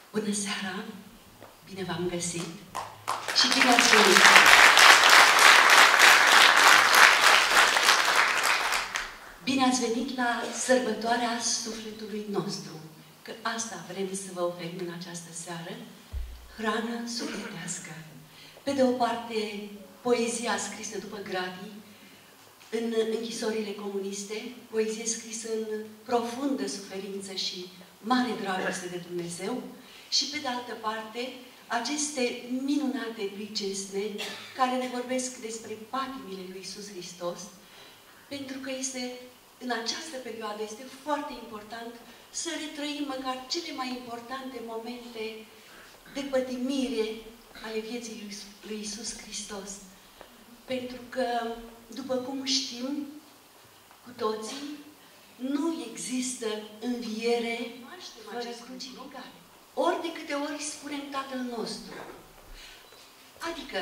Bună seara! Bine v-am găsit și bine ați venit! Bine ați venit la sărbătoarea sufletului nostru, că asta vrem să vă oferim în această seară, hrană sufletească. Pe de o parte, poezia scrisă după Gradi, în închisorile comuniste, poezie scrisă în profundă suferință și mare dragoste de Dumnezeu, și pe de altă parte, aceste minunate pricesne care ne vorbesc despre patimile lui Iisus Hristos, pentru că în această perioadă este foarte important să retrăim măcar cele mai importante momente de pătimire ale vieții lui Iisus Hristos. Pentru că, după cum știm cu toții, nu există înviere fără crucificare. Ori de câte ori spunem Tatăl nostru. Adică,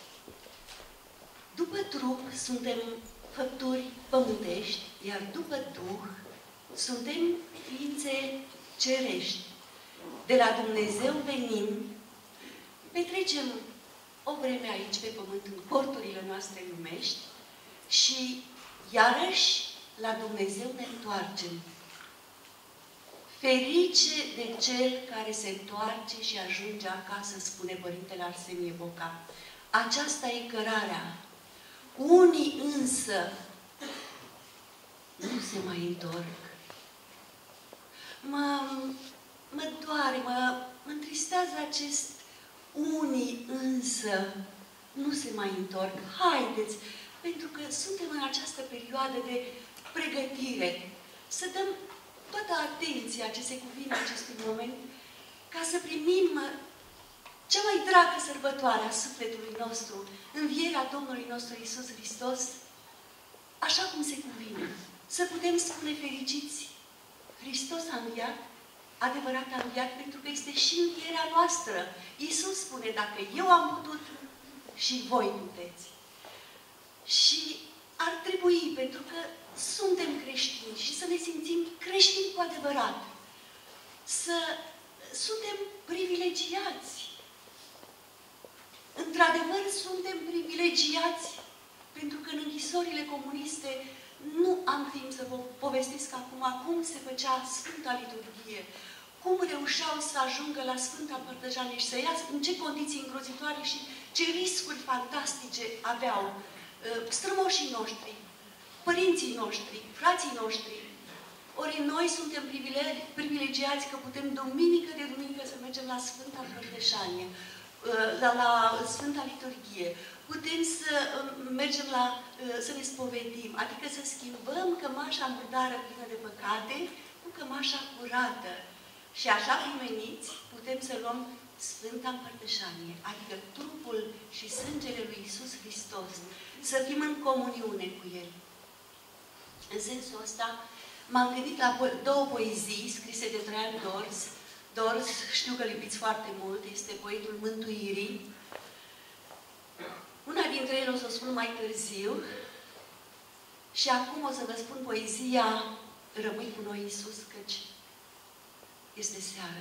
după trup suntem făpturi pământești, iar după Duh suntem ființe cerești. De la Dumnezeu venim, petrecem o vreme aici pe pământ, în corturile noastre lumești, și iarăși la Dumnezeu ne întoarcem. Ferice de cel care se întoarce și ajunge acasă, spune Părintele Arsenie Boca. Aceasta e cărarea. Unii însă nu se mai întorc. Mă doare, mă întristează acest unii însă nu se mai întorc. Haideți, pentru că suntem în această perioadă de pregătire, să dăm toată atenția ce se cuvine acestui moment, ca să primim cea mai dragă sărbătoare a sufletului nostru, învierea Domnului nostru Iisus Hristos, așa cum se cuvine. Să putem spune fericiți, Hristos a înviat, adevărat a înviat, pentru că este și învierea noastră. Iisus spune, dacă eu am putut, și voi puteți. Și ar trebui, pentru că suntem creștini și să ne simțim creștini cu adevărat, să suntem privilegiați. Într-adevăr, suntem privilegiați, pentru că în închisorile comuniste nu am timp să vă povestesc acum cum se făcea Sfânta Liturghie, cum reușeau să ajungă la Sfânta Părtăjanie și să iasă, în ce condiții îngrozitoare și ce riscuri fantastice aveau strămoșii noștri, părinții noștri, frații noștri. Ori noi suntem privilegiați că putem duminică de duminică să mergem la Sfânta Părtășanie, la Sfânta Liturghie. Putem să mergem să ne spovedim, adică să schimbăm cămașa murdară plină de păcate cu cămașa curată. Și așa primeniți putem să luăm Sfânta Împărtășanie, adică trupul și sângele lui Iisus Hristos, să fim în comuniune cu El. În sensul ăsta, m-am gândit la două poezii scrise de Traian Dors. Dors, știu că îl iubiți foarte mult, este poetul Mântuirii. Una dintre ele o să o spun mai târziu și acum o să vă spun poezia Rămâi cu noi, Iisus, căci este seară.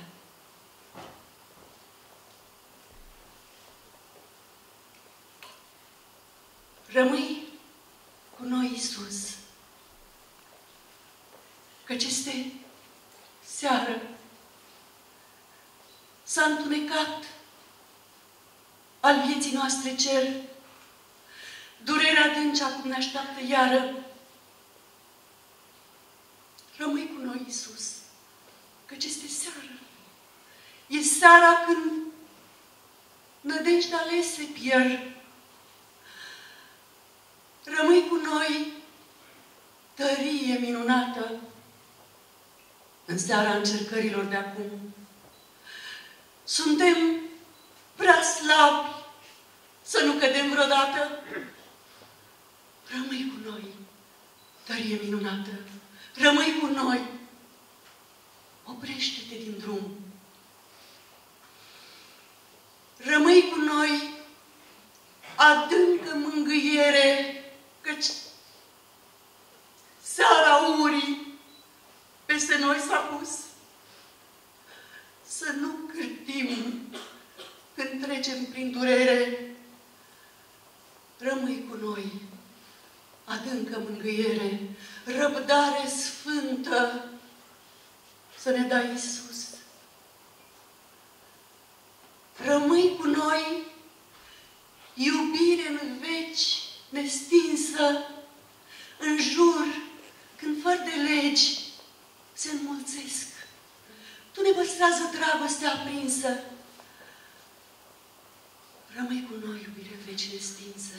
Rămâi cu noi, Iisus, căci este seară. S-a întunecat al vieții noastre cer. Durerea adânci acum ne așteaptă iară. Rămâi cu noi, Iisus, căci este seară. E seara când nădejde alese pierd. Rămâi cu noi, tărie minunată, în seara încercărilor de acum. Suntem prea slabi să nu cădem vreodată. Rămâi cu noi, tărie minunată. Rămâi cu noi. Oprește-te din drum. Rămâi cu noi, adâncă mângâiere, căci seara urii peste noi s-a pus. Să nu cârtim trecem prin durere, rămâi cu noi, adâncă mângâiere, răbdare sfântă, să ne dai, Iisus. Rămâi cu noi, iubire în veci nestinsă, în jur, când fără de legi se înmulțesc. Tu ne păstrează dragostea aprinsă. Rămâi cu noi, iubire în veci nestinse.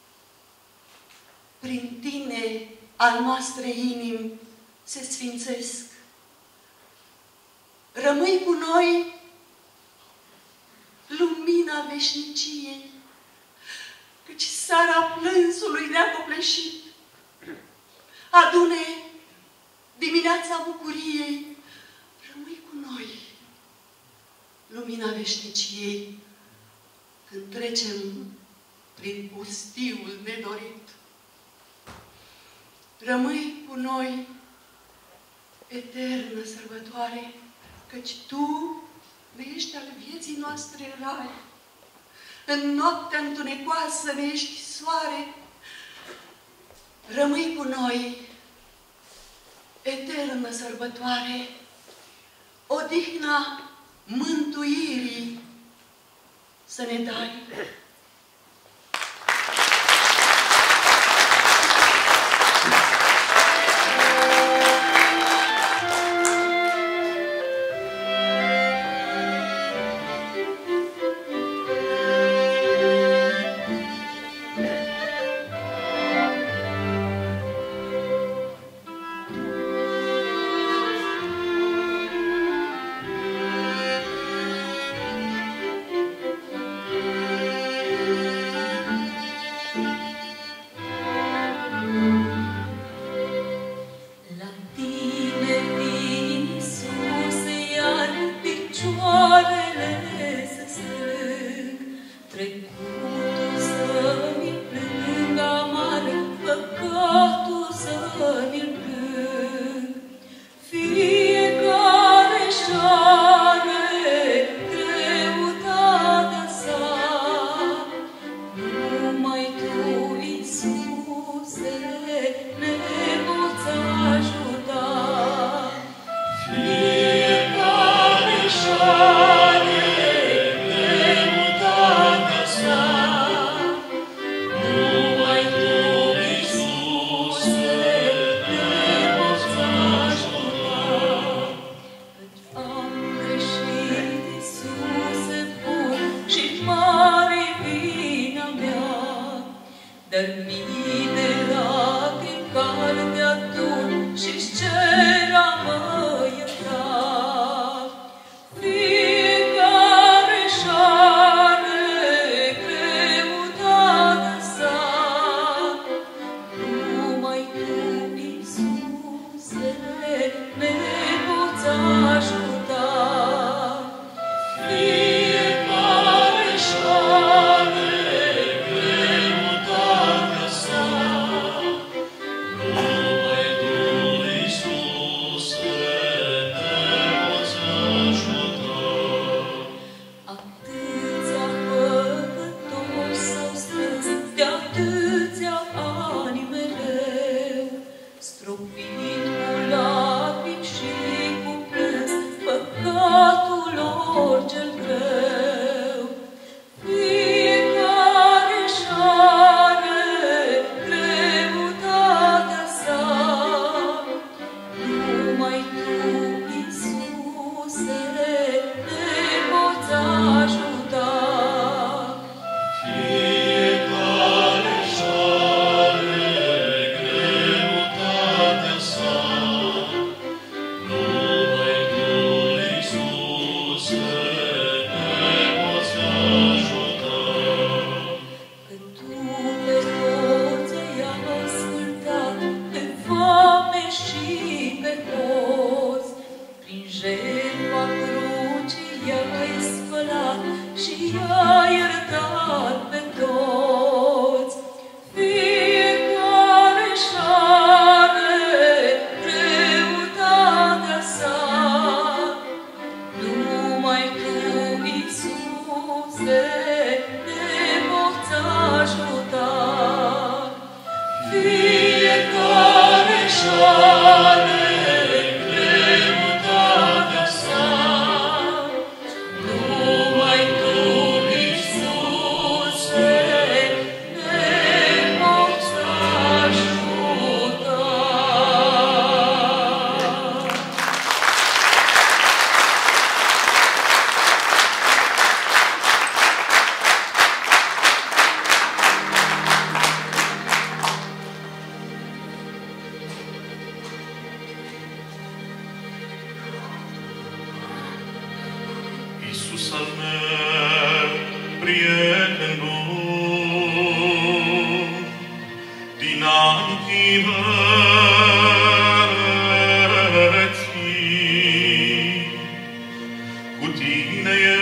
Prin tine al noastre inimi se sfințesc. Rămâi cu noi, lumina veșniciei, căci seara plânsului ne-a copleșit. Adune dimineața bucuriei, rămâi cu noi, lumina veșniciei, când trecem prin pustiul nedorit. Rămâi cu noi, eternă sărbătoare, căci Tu ne ești al vieții noastre rai. În noaptea întunecoasă ne ești soare. Rămâi cu noi, eternă sărbătoare, odihna mântuirii să ne dai. Numai Tu, Iisuse, Iisus al meu, prieten bun, din ani tinereții, cu tine eu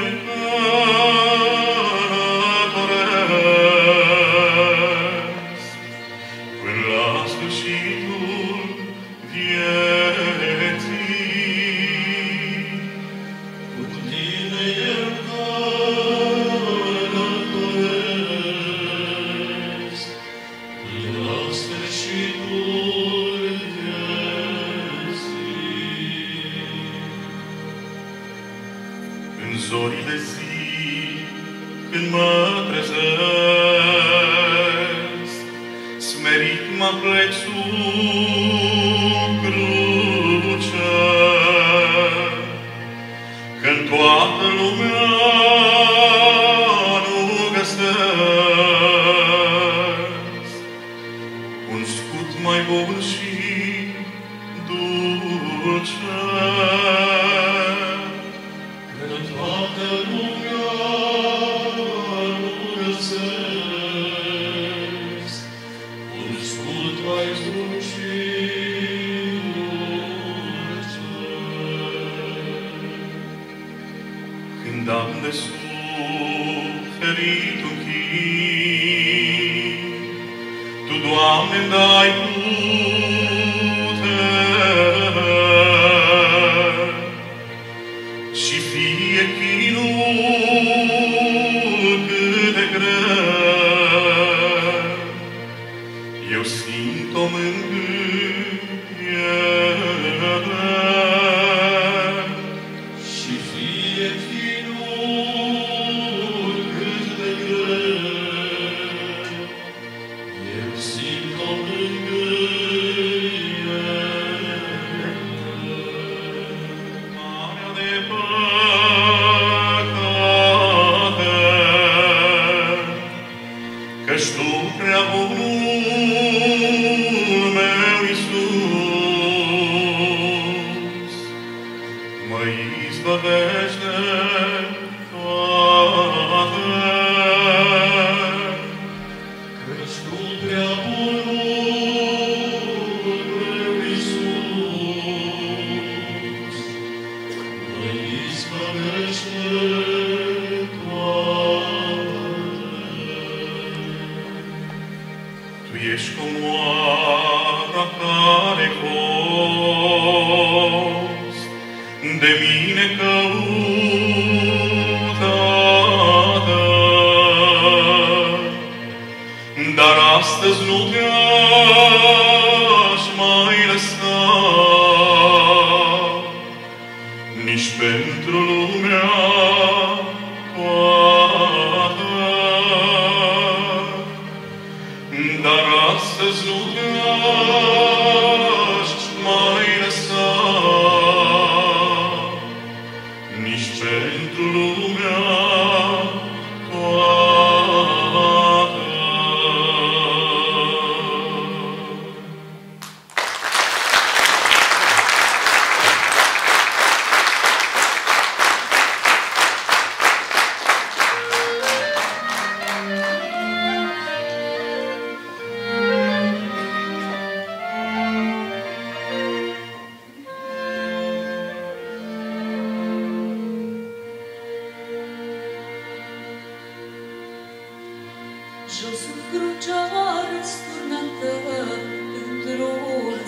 călătoresc, până la sfârșitul vieții. Cu tine eu călătoresc, până la sfârșitul vieții. În zorile zi, când mă trezesc, smerit mă plec sub cruce, când toată lumea nu găsesc un scut mai bun și dulce. Când toată lumea nu găsesc un scut mai bun și dulce. Când am de suferit un chin, Tu, Doamne, îmi dai putere și fie chinul cât de greu, eu simt o mângâiere. Și fie chinul cât de greu, eu simt o mângâiere. Marea de păcate, căci Tu, prea bunul meu Iisus, mă izbăvești de toate. Căci Tu, prea bunul meu Iisus, mă izbăvești de toate. Tu ești comoara care fost de mine căutată, dar astăzi nu te-aș mai lăsa, nici pentru lumea toată. Dar astăzi nu te-aș mai lăsa, nici pentru lumea toată. Jos sub crucea răsturnată într-un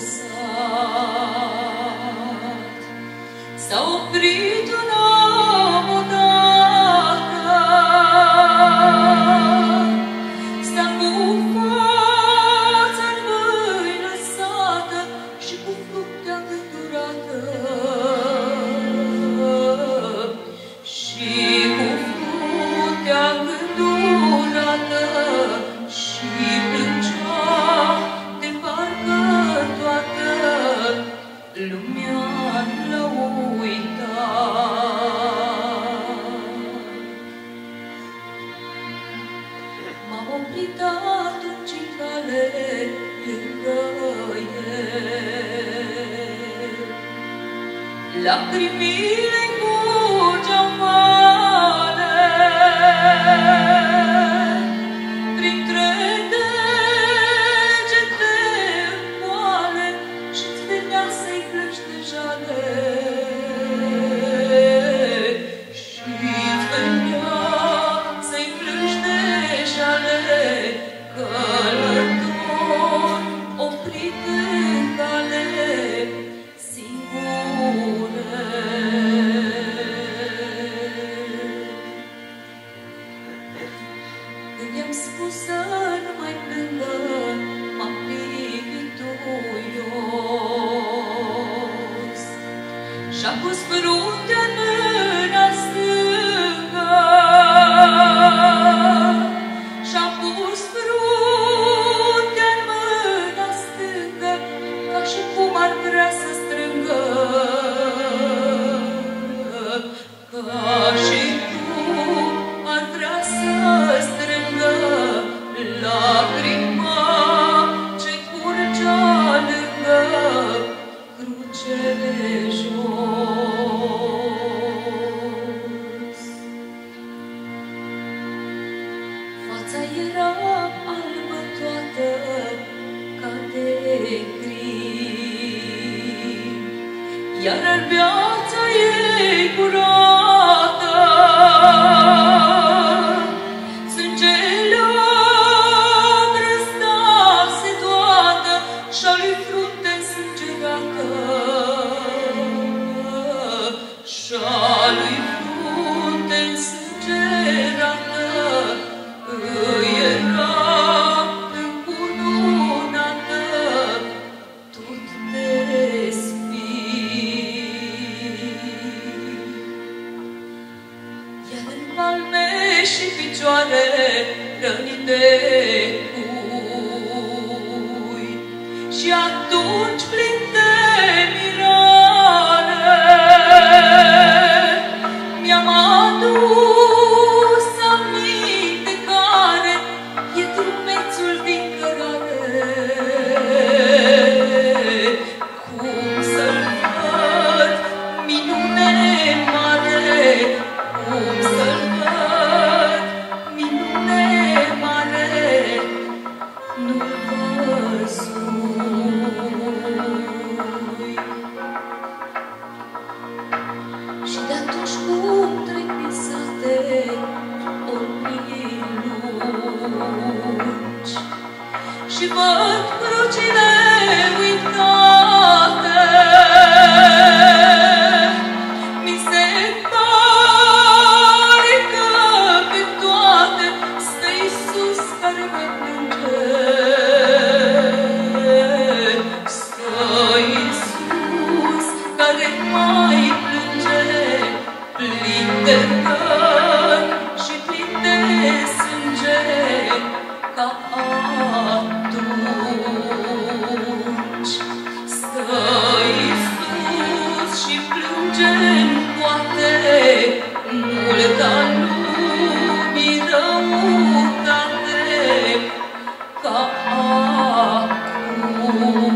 sat, s-a oprit un om odată, sta cu fața în vâi lăsată și cu fruntea gândurată, și cu fruntea gândurată, și plângea de parcă toată lumea l-a uitat. M-am oprit atunci în cale lângă el, lacrimile curgeau mari, și-a pus fruntea în mâna stângă, și-a pus fruntea în mâna stângă, ca și cum ar vrea să strângă, ca și cum ar vrea să strângă lacrima ce curgea lângă crucele jos. Fața era albă toată ca de crin, iar albeața ei curată, sângele brăzdase toată și-a lui frunte însângerată, și-a lui frunte însângerată, îi era încununată tot de spini. Iar în palme și picioare răni de cui, și atunci plin de mirare mi-am adus aminte care e drumețul din cărare. Cum să-l văd, minune mare, cum să-l văd, minune mare, nu-l văzui. Și de-atunci cum trec prin sate olbii lungi și văd crucile uitate, mi se pare că pe toate stă Iisus care mă plânge, stă Iisus care mai plânge, plin de răni și plin de sânge, ca atunci. Stă Iisus și plânge-n poate multa lumii răutate, ca acum.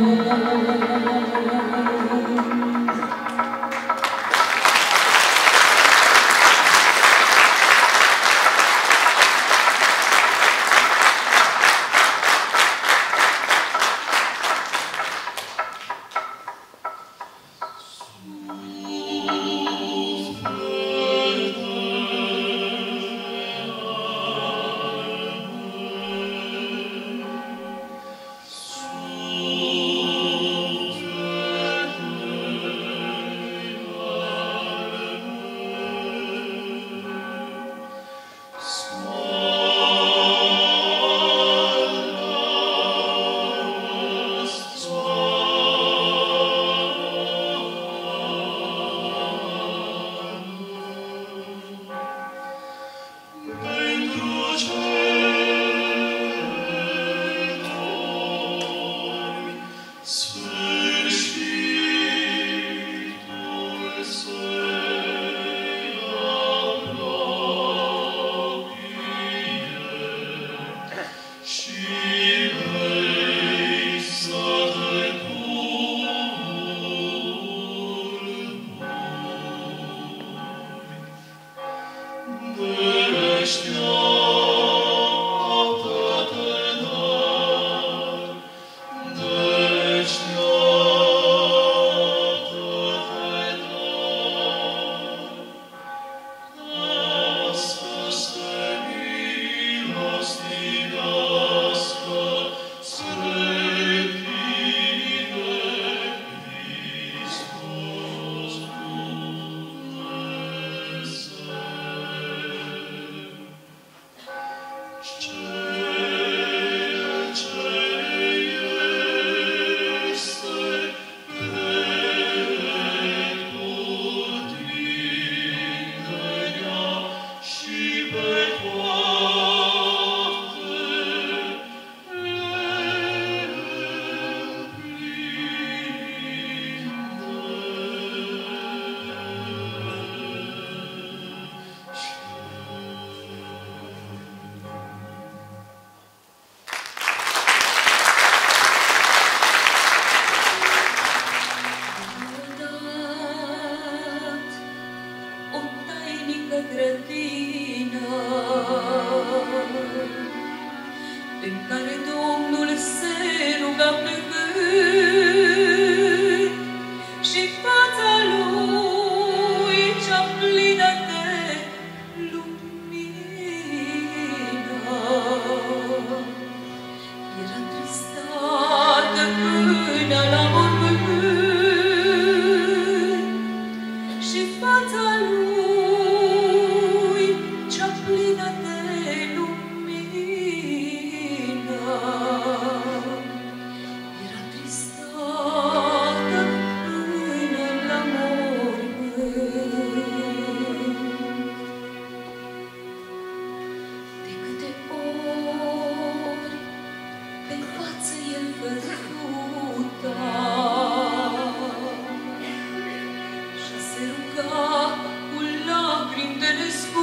care Domnul se ruga plângând și fața lui cea plină de lumină era întristată până la mormânt și fața lui cea plină de lumină era întristată până la mormânt. De câte ori pe față el căzuta și se ruga cu lacrimi de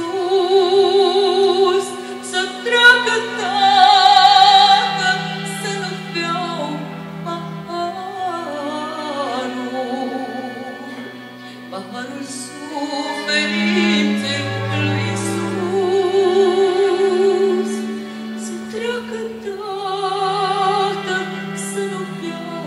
nespus să treacă, Tată, să nu beau paharul suferinței lui Iisus. Să treacă, Tată, să nu beau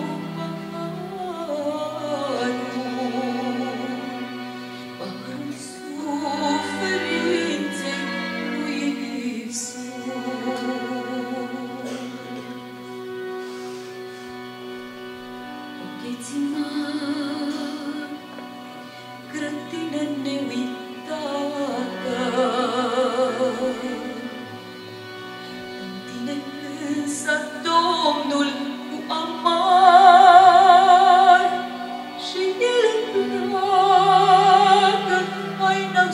paharul suferinței lui Iisus. Ochii mari, grătină neuitată, în tine însă Domnul cu amar și El îmbracă haina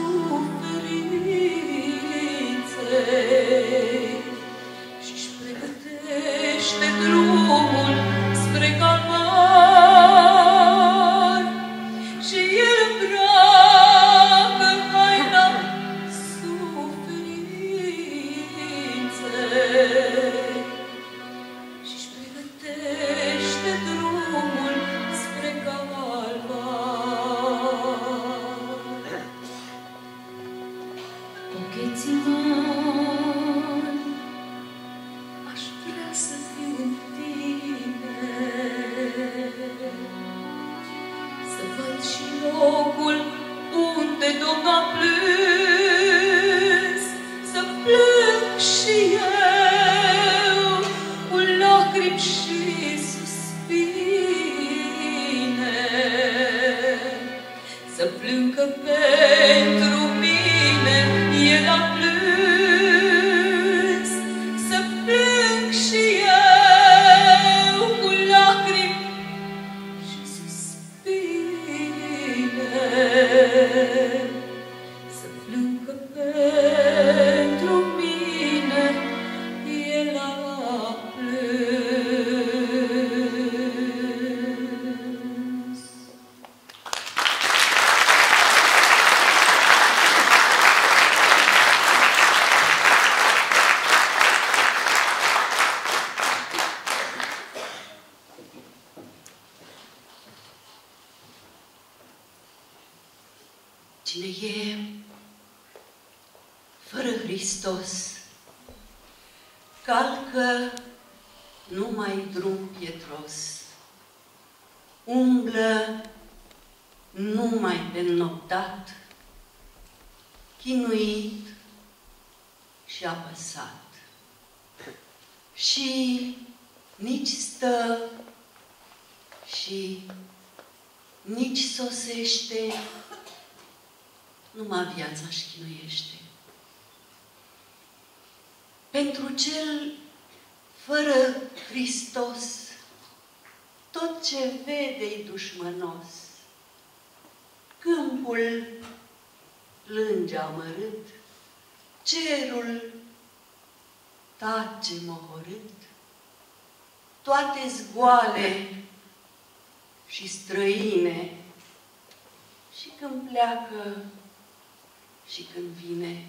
suferinței și-și pregătește drumul spre calvar și El îmbracă haina suferinței și-și pregătește drumul spre calvar. Ocheții-mari, aș vrea să fiu în tine, să văd și locul unde Domnul a plâns, să plâng și eu cu lacrimi și suspine, să plâng că pentru mine El a plâns, să plâng și eu cu lacrimi și suspine, să plâng că pentru mine El a plâns. Cine e fără Hristos, calcă numai drum pietros, umblă numai pe noptat, chinuit și apăsat. Și nici stă și nici sosește, numai viața-și chinuiește. Pentru cel fără Hristos, tot ce vede-i dușmănos. Câmpul plânge amărât, cerul tace mohorât, toate-s goale și străine, și când pleacă și când vine.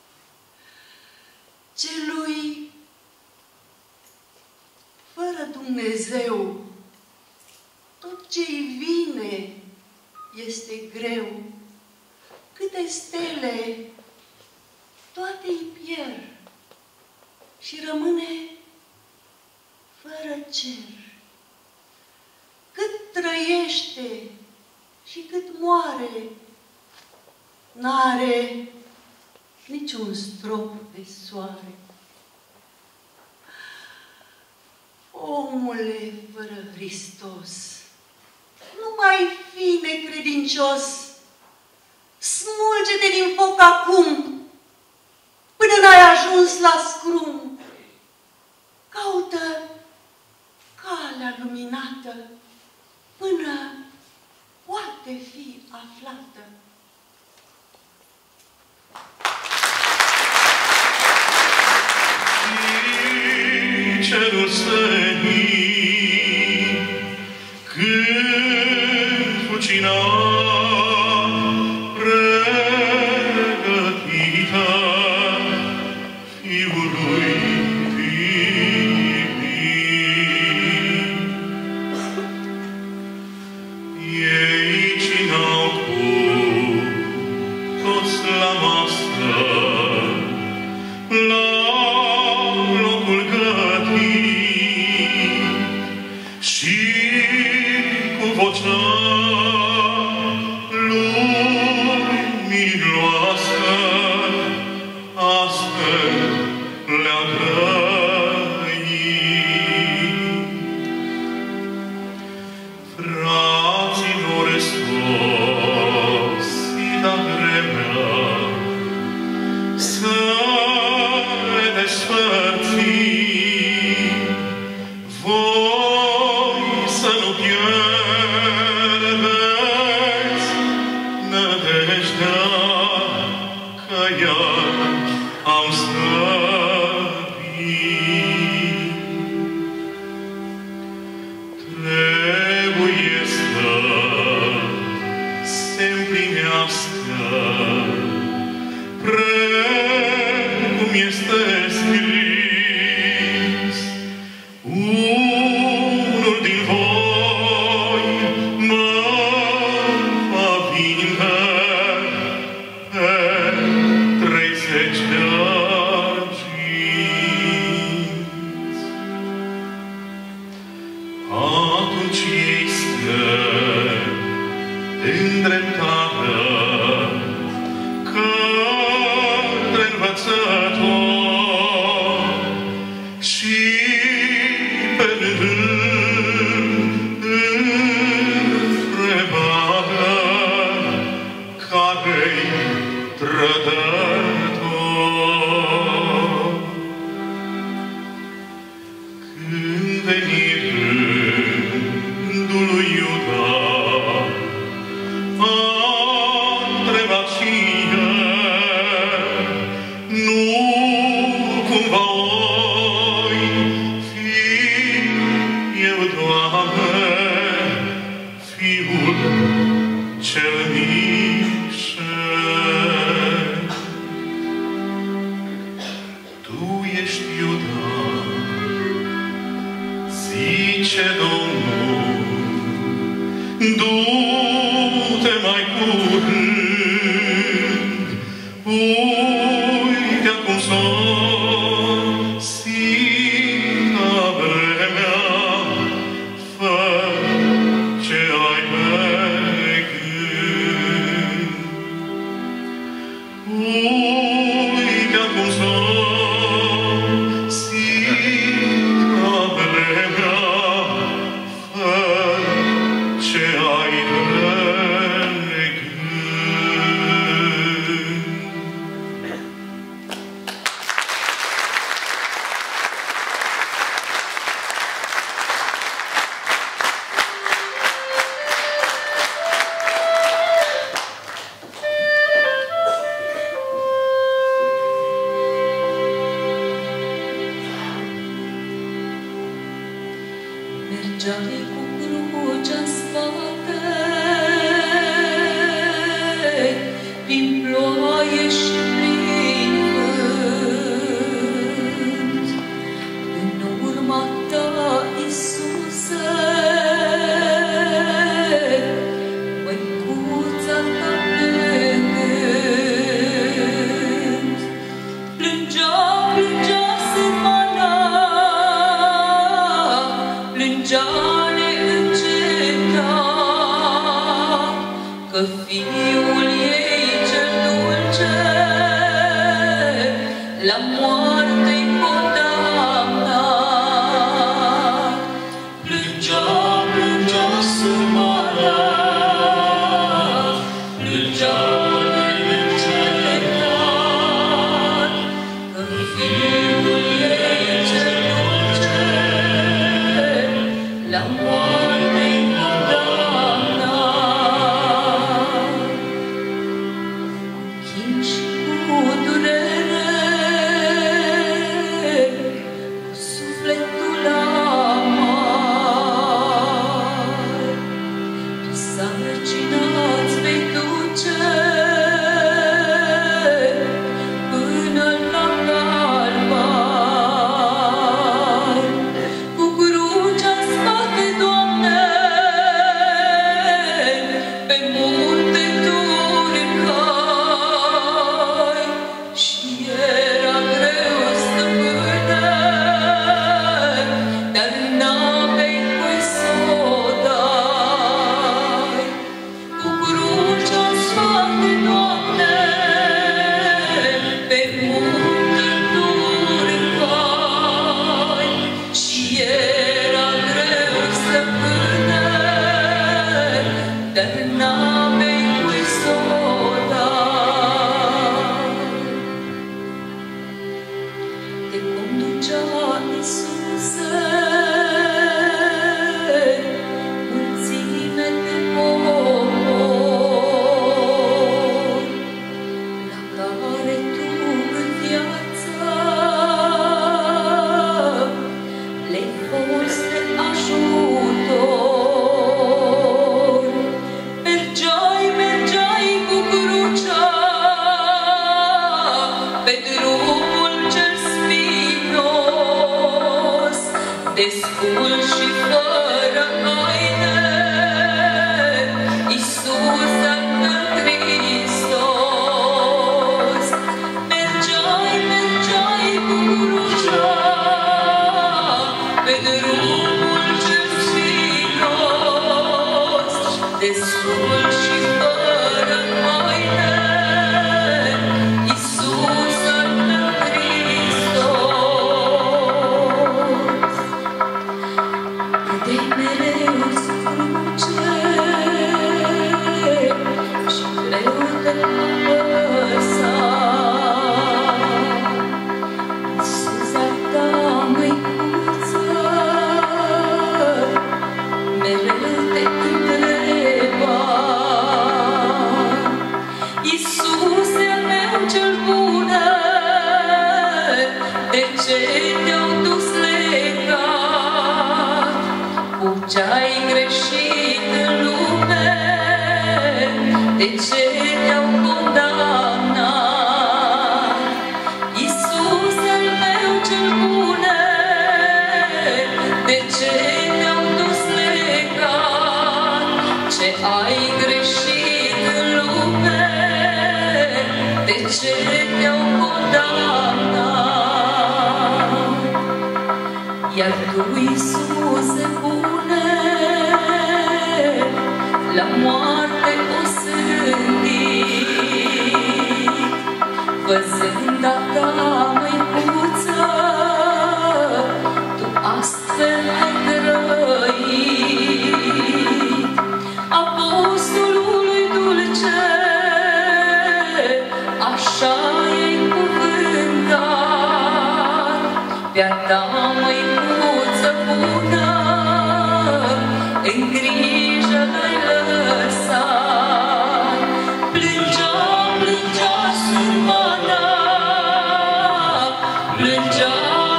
Celui fără Dumnezeu, tot ce-i vine este greu. Câte stele, toate îi pierd și rămâne cer. Cât trăiește și cât moare, n-are niciun strop de soare. Omule fără Hristos, nu mai fi necredincios, smulge-te din foc acum, până n-ai ajuns la scrum. Caută calea luminată, până poate fi aflată. Cerul senin, când fucina pregătită Fiului divin. Ei cinau cu toți la masă, la locul gătit și cu vocea luminoasă astfel le-a grăit. Fraților, sosita vremea să ne despărțim, voi să nu pierdeți nădejdea, că iar am slăbit. Trebuie să se împlinească precum este scris. Unul din voi mă va vinde pe 30 de arginți. Atunci ei se îndreptară către învățător și pe rând întrebară care-i trădător. Când veni rândul lui Iuda, a întrebat și el, nu cumva oi fi eu, Doamne, Fiul cel mișel. Tu ești Iuda, zice Domnul, du-te mai curând, uite acum sosită vremea, fă ce ai pe gând. Uite acum sosită vremea, fă ce ai pe gând. Mergeai cu crucea în spate, prin ploaie și prin vânt. În urma ta, Iisuse, măicuța ta plângând, plângea, plângea sârmana, descul și fără haine, Iisus al meu Hristos. Mergeai cu crucea pe drumul cel sfiros, descul și fără haine, Iisus al meu Hristos. Cât mereu cruce și greu te apăsa, Iisus al ta măicuță mereu te întreba. Iisuse al meu cel bune, de ce te-au dus legat? Cu ce-ai greșit în lume, de ce te-au condamnat? Iisuse al meu cel bune, de ce te-au dus legat? Ce ai greșit în lume, de ce te-au condamnat? Iar tu, Iisuse bune, la moarte o sândit, văzând a ta măicuță, tu astfel ai trăit. Apostolului dulce, așa i-ai cuvântat, pe-a ta măicuță bună, în grijă l-ai lăsat. Plângea sâmbana, plângea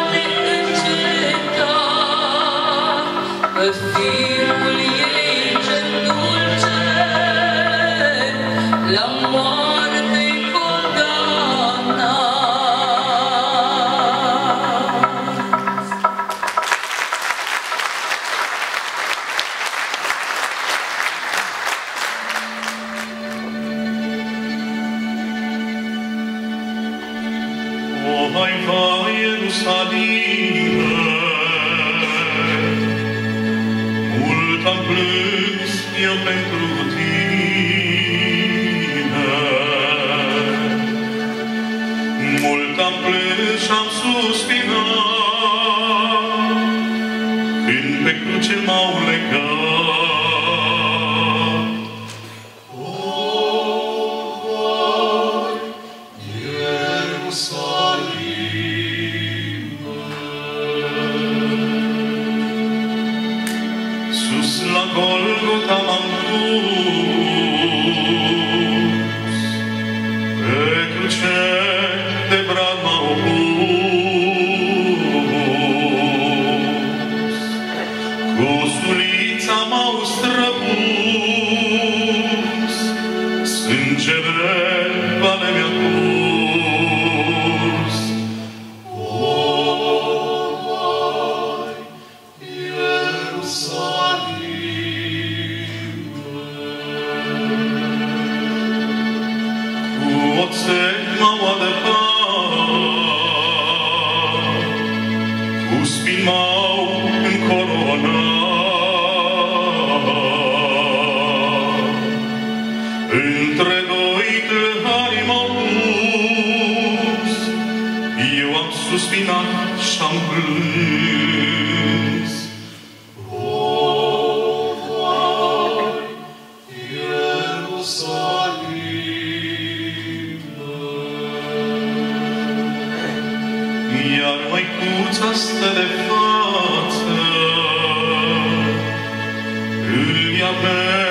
neîncetat, că fiul ei cel dulce la moarte-i condamnat. O Haifa Ierusalime, mult am plâns eu pentru tine, mult am plâns și-am suspinat, când pe cruce m-au legat. Sus la Golgota m-am dus, pe cruce de brad m-au pus, cu sulița m-au străpus, sângele vale mi-a curs. Oțet m-au adăpat, cu spini m-au încoronat, între doi tâlhari m-au pus, eu am suspinat și-am plâns. Iar măicuța stă de față, îl ia pe